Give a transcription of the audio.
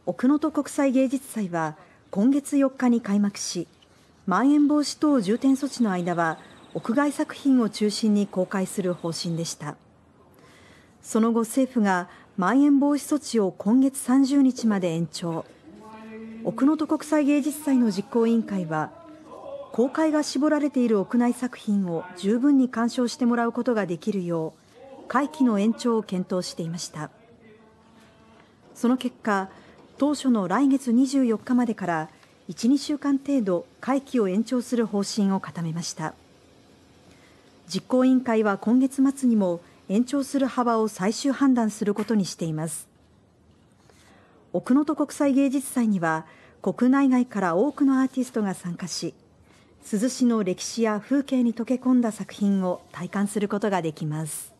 奥能登国際芸術祭は今月4日に開幕し、まん延防止等重点措置の間は屋外作品を中心に公開する方針でした。その後、政府がまん延防止措置を今月30日まで延長。奥能登国際芸術祭の実行委員会は、公開が絞られている屋内作品を十分に鑑賞してもらうことができるよう会期の延長を検討していました。その結果、当初の来月24日までから1、2週間程度会期を延長する方針を固めました。実行委員会は今月末にも延長する幅を最終判断することにしています。奥能登国際芸術祭には国内外から多くのアーティストが参加し、珠洲市の歴史や風景に溶け込んだ作品を体感することができます。